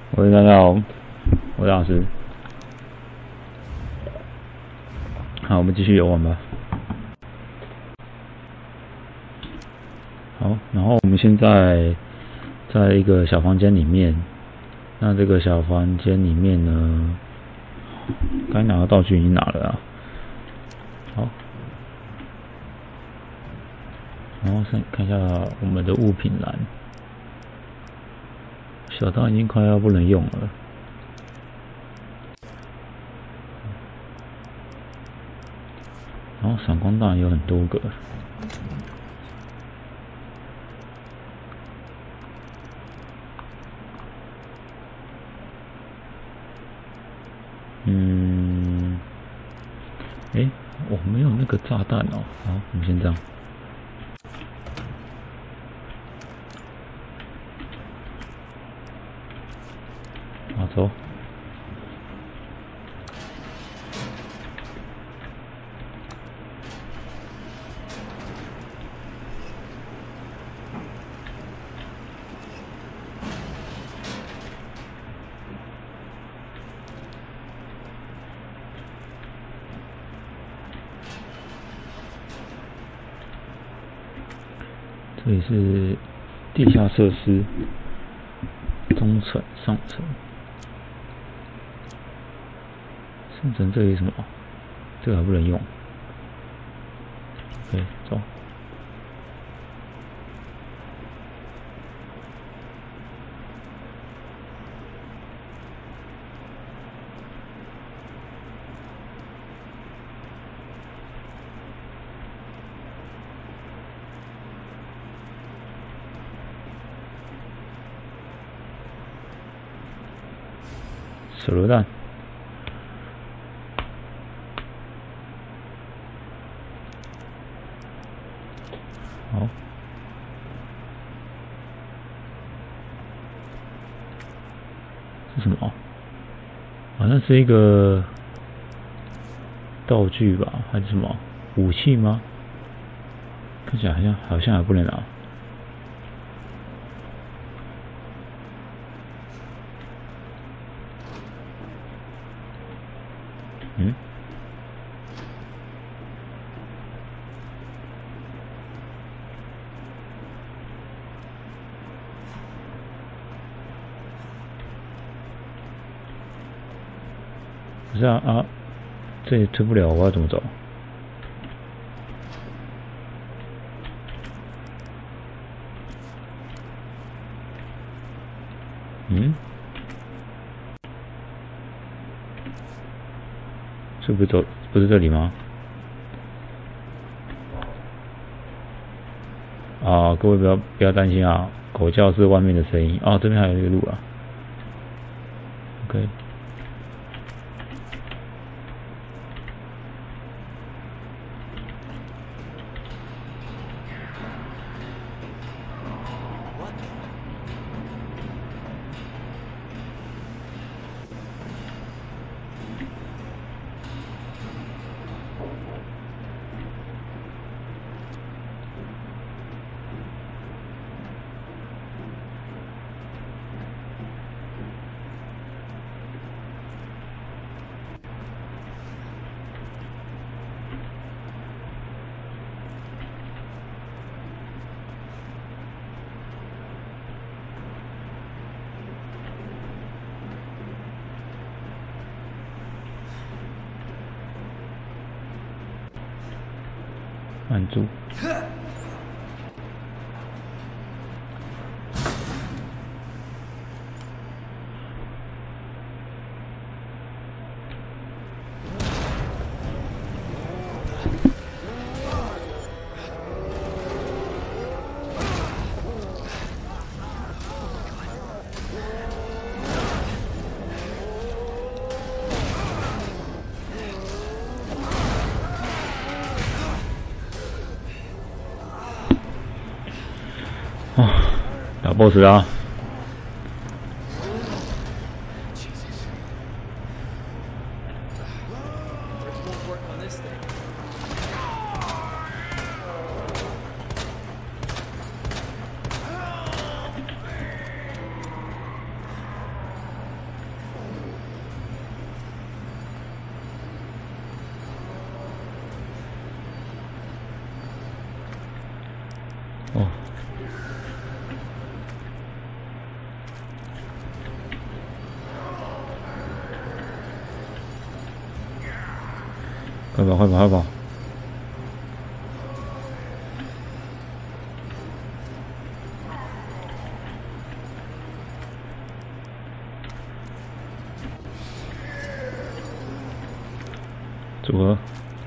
喂，大家好，我是老师。好，我们继续游玩吧。好，然后我们现在在一个小房间里面。那这个小房间里面呢，该拿的道具已经拿了啊。好，然后看一下我们的物品栏，小刀已经快要不能用了。然后闪光弹有很多个。我没有那个炸弹哦。好，我们先这样。好，走。这里是地下设施，中层、上层。上层这里什么？这个还不能用。OK， 走。手榴弹。好。是什么？好像是一个道具吧，还是什么武器吗？看起来好像还不能拿。不是啊，这也推不了，我要怎么走？是不是这里吗？啊，各位不要担心啊，狗叫是外面的声音啊，这边还有一个路啊。OK。按住。打 BOSS 啦！ 快跑，快跑，快跑！组合。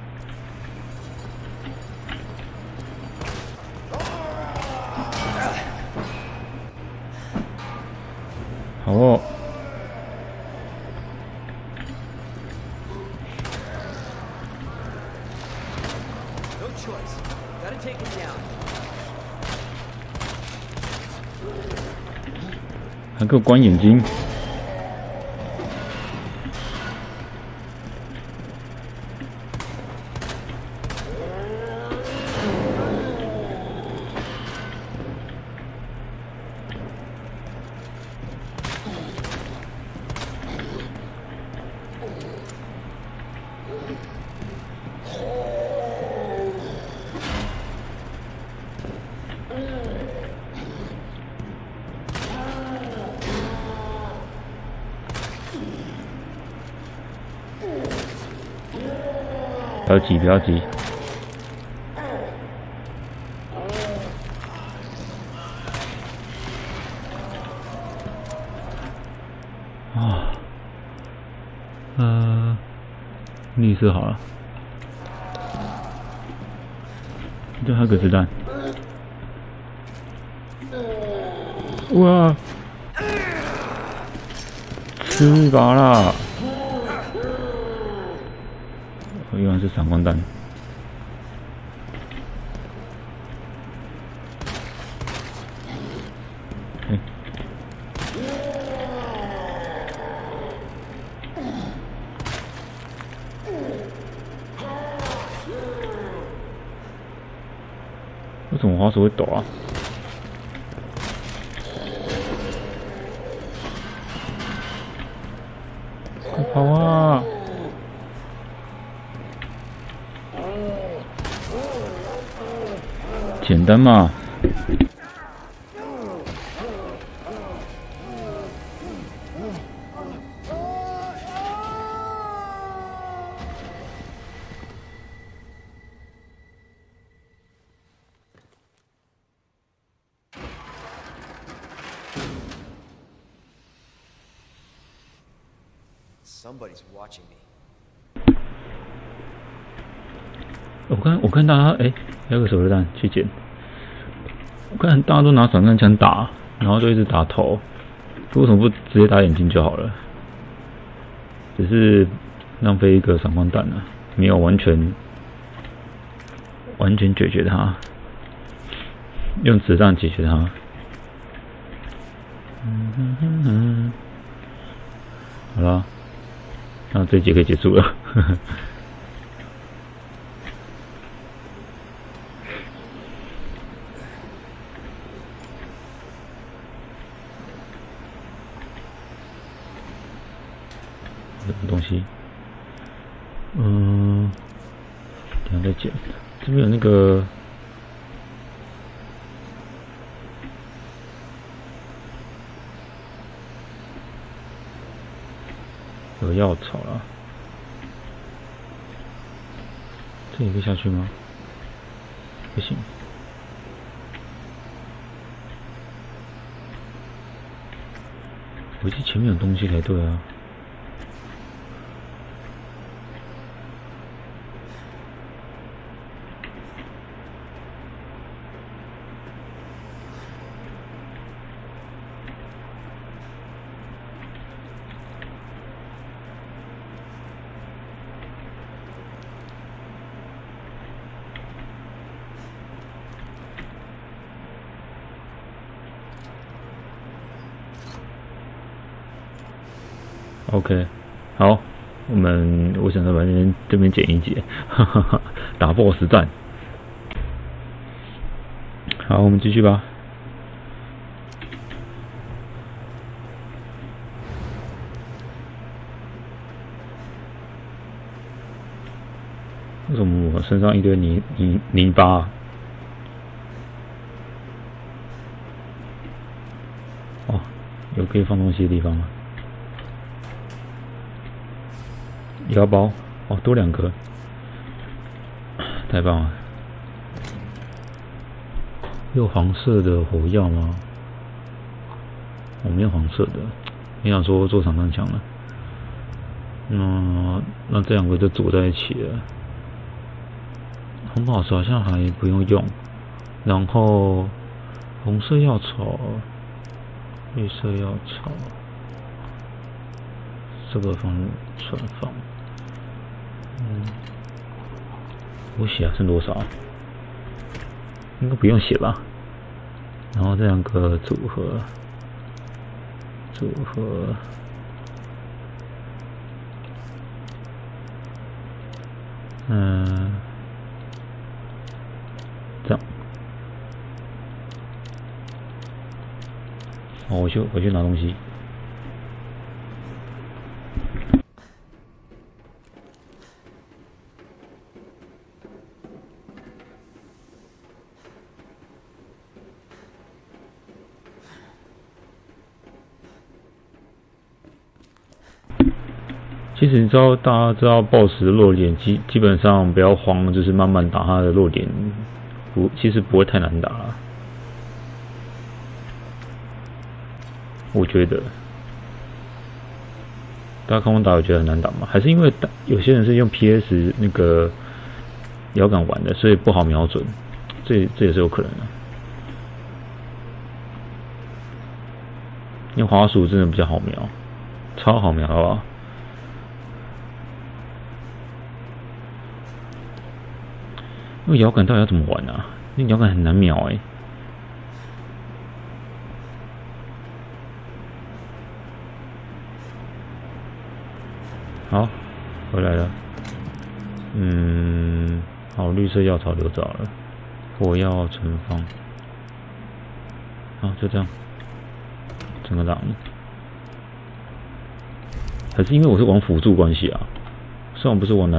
好哦。还给我关眼睛！不要急，不要急。绿色好了。对，还有个子弹。哇！吃饱啦！原来是闪光弹。为什么滑鼠会抖啊？快跑啊！简单嘛。 Somebody's watching me. 我看大家还有个手榴弹去捡。我看大家都拿散弹枪打，然后就一直打头，为什么不直接打眼睛就好了？只是浪费一个闪光弹啊，没有完全解决它，用子弹解决它。好了。那这一节可以结束了。什么东西？等一下再捡。这边有那个。有药草了，这里可以下去吗？不行。我记得前面有东西才对啊。OK， 好，我想说把这边剪一截，打 BOSS 战。好，我们继续吧。为什么我身上一堆泥巴啊？哦，有可以放东西的地方了。腰包哦，多2个。 太棒了！有黄色的火药吗？我没有黄色的，你想说做长弹枪了？那这两个就组在一起了。红宝石好像还不用用，然后红色药草、绿色药草，这个放存放。我写剩多少？应该不用写吧。然后这两个组合，这样。哦，我去拿东西。其实大家知道 BOSS 的弱点，基本上不要慌，就是慢慢打他的弱点，其实不会太难打啦。我觉得，大家看我打，我觉得很难打吗？还是因为有些人是用 PS 那个摇杆玩的，所以不好瞄准，这也是有可能的。因为滑鼠真的比较好瞄，超好瞄，好不好？那摇杆到底要怎么玩啊？那摇杆很难瞄欸。好，回来了。好，绿色药草留着了，火药存放。好，就这样，整个狼。还是因为我是玩辅助关系啊，虽然不是玩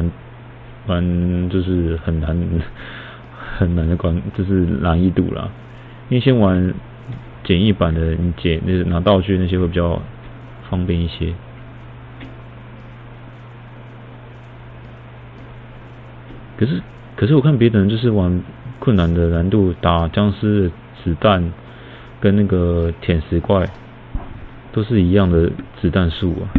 就是很难的关，就是难易度啦。因为先玩简易版的，你拿道具那些会比较方便一些。可是我看别的人就是玩困难的难度，打僵尸的子弹跟那个舔石怪都是一样的子弹数啊。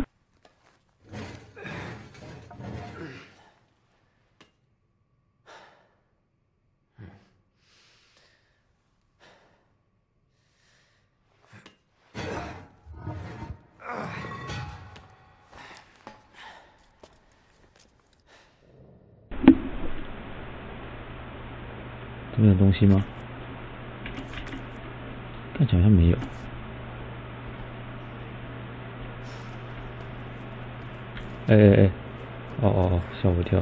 这边有东西吗？看起来好像没有。哦，吓我一跳。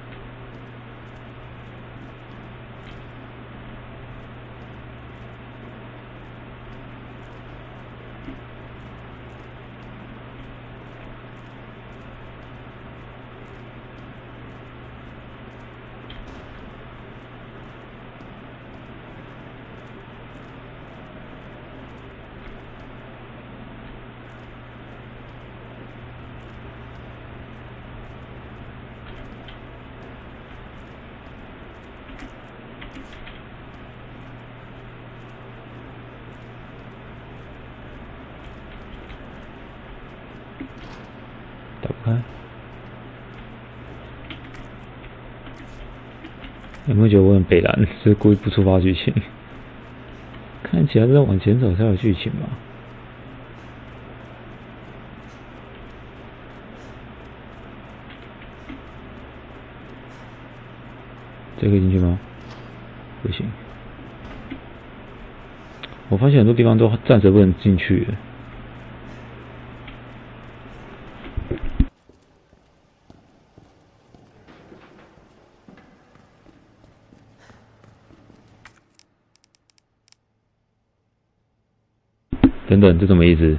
打不开。有没有觉得我很北蓝？是故意不触发剧情？看起来是要往前走才有剧情吧？这可以进去吗？不行。我发现很多地方都暂时不能进去。等等，这什么意思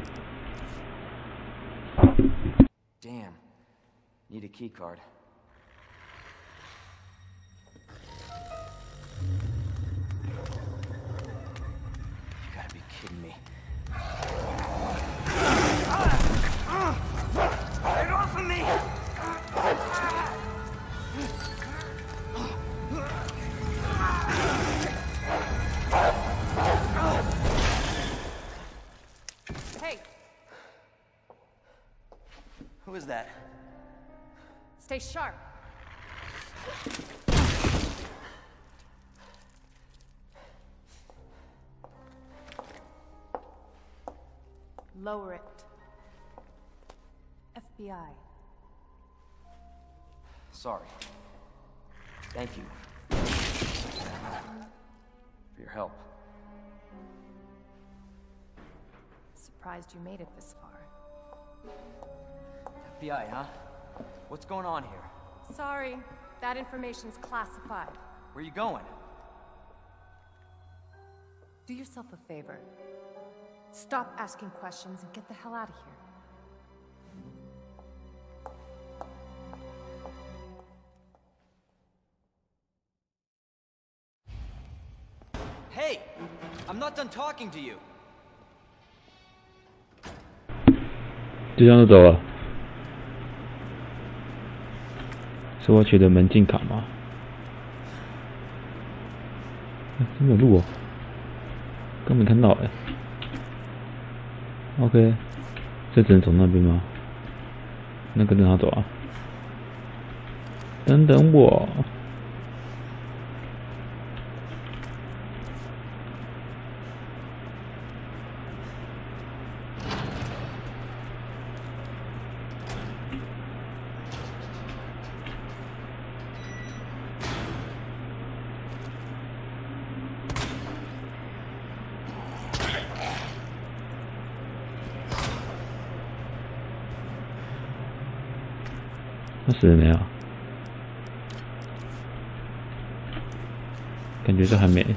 ？Damn, need a key card. You gotta be kidding me. Get off of me! Who is that? Stay sharp. Lower it. FBI. Sorry. Thank you. For your help. Surprised you made it this far. FBI, huh? What's going on here? Sorry, that information's classified. Where are you going? Do yourself a favor. Stop asking questions and get the hell out of here. Hey! I'm not done talking to you! 就这样就走了。是我取的门禁卡吗？真有路哦，刚没看到哎。OK， 这只能走那边吗？那跟着他走啊。等等我。他死了没有？感觉这还没。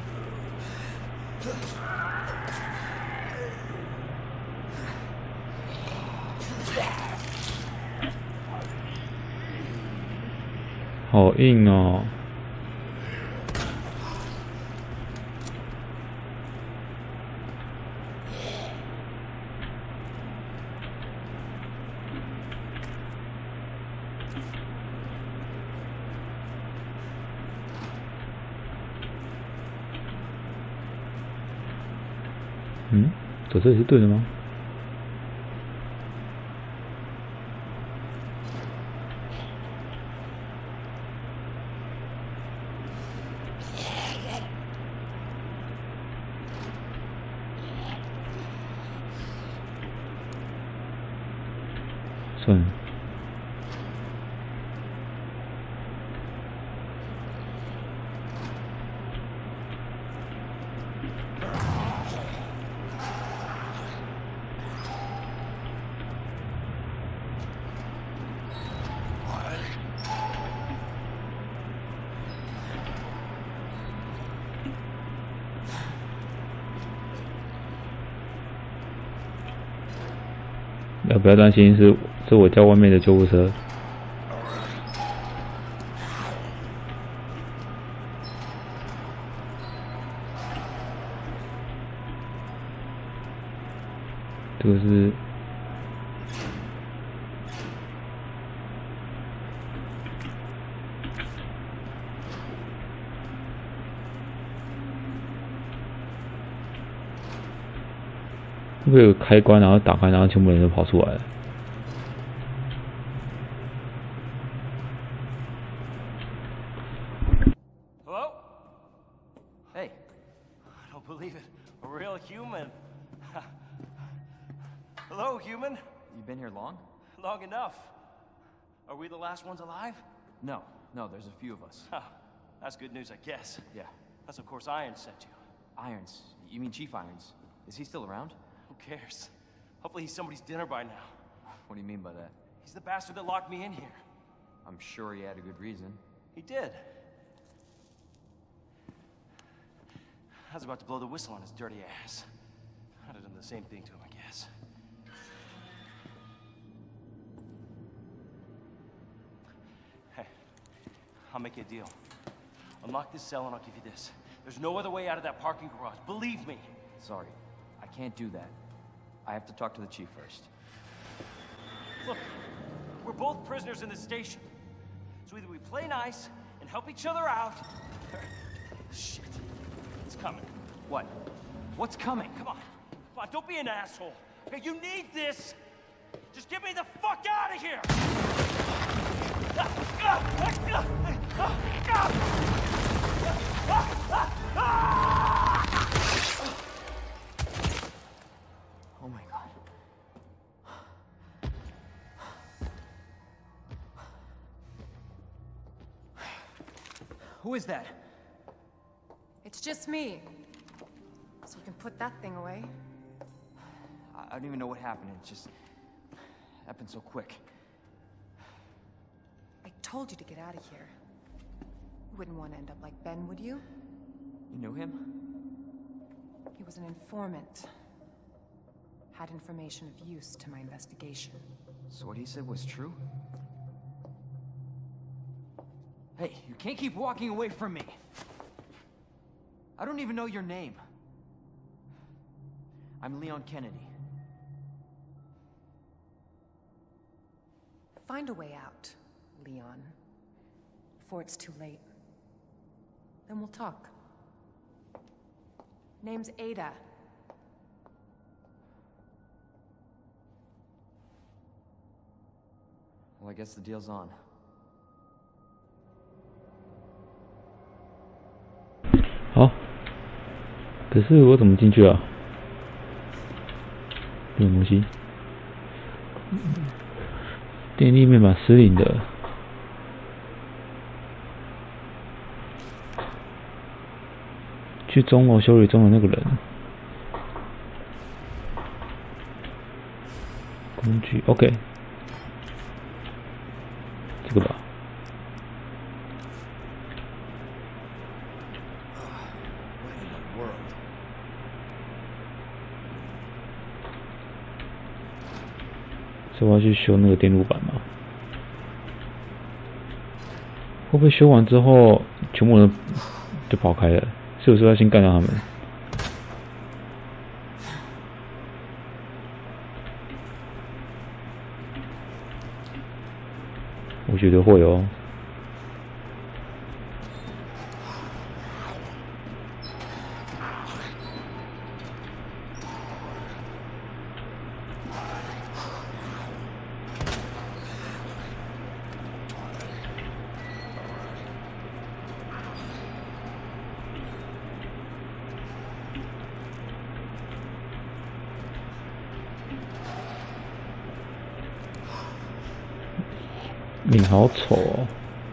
好硬哦！嗯，走这里是对的吗？算了。不要担心，是我家外面的救护车。这个是。会不会有开关，然后打开，然后全部人都跑出来了？ Hello? Hey. I don't believe it. A real human. Hello, human. You been here long? Long enough. Are we the last ones alive? No, there's a few of us. Huh. That's good news, I guess. Yeah. That's of course Irons sent you. Irons? You mean Chief Irons? Is he still around? Who cares? Hopefully he's somebody's dinner by now. What do you mean by that? He's the bastard that locked me in here. I'm sure he had a good reason. He did. I was about to blow the whistle on his dirty ass. I'd have done the same thing to him, I guess. Hey, I'll make you a deal. Unlock this cell and I'll give you this. There's no other way out of that parking garage, believe me. Sorry, I can't do that. I have to talk to the chief first. Look, we're both prisoners in this station. So either we play nice and help each other out, or... Shit. It's coming. What? What's coming? Come on, don't be an asshole. Okay, you need this. Just get me the fuck out of here! Oh my god. Who is that? It's just me. So you can put that thing away. I don't even know what happened. It just happened so quick. I told you to get out of here. You wouldn't want to end up like Ben, would you? You knew him? He was an informant. Had information of use to my investigation. So what he said was true? Hey, you can't keep walking away from me. I don't even know your name. I'm Leon Kennedy. Find a way out, Leon. Before it's too late. Then we'll talk. Name's Ada. Well, I guess the deal's on. 好，可是我怎么进去啊？什么东西？电力面板失灵的。去钟楼修理中的那个人。工具 ，OK， 这个吧。所以我要去修那个电路板嘛？会不会修完之后，全部人就跑开了？是不是要先干掉他们？我觉得会哦。你好丑哦！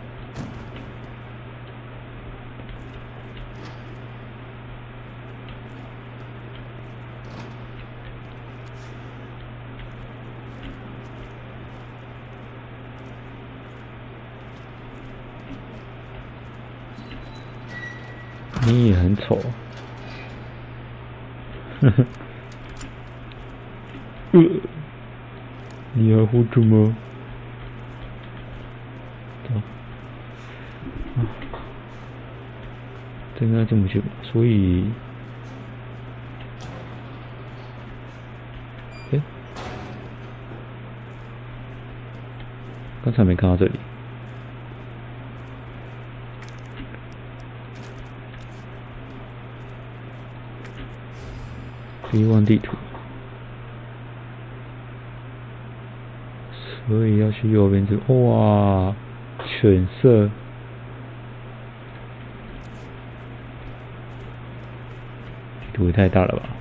你也很丑。呵呵。你还活着吗？这应该进不去吧？所以，刚才没看到这里。B1地图，所以要去右边这个。哇，犬舍。地图也太大了吧！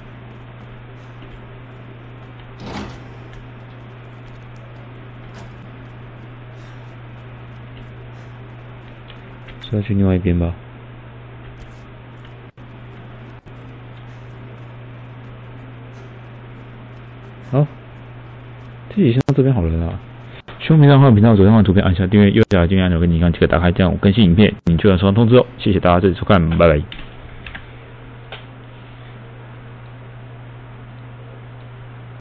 是要去另外一边吧？好，这里先到这边好了啦。希望没看到频道左上方图片按下订阅，右下角订阅按钮跟你一样，记得打开，这样我更新影片你就能收到通知哦。谢谢大家这次收看，拜拜。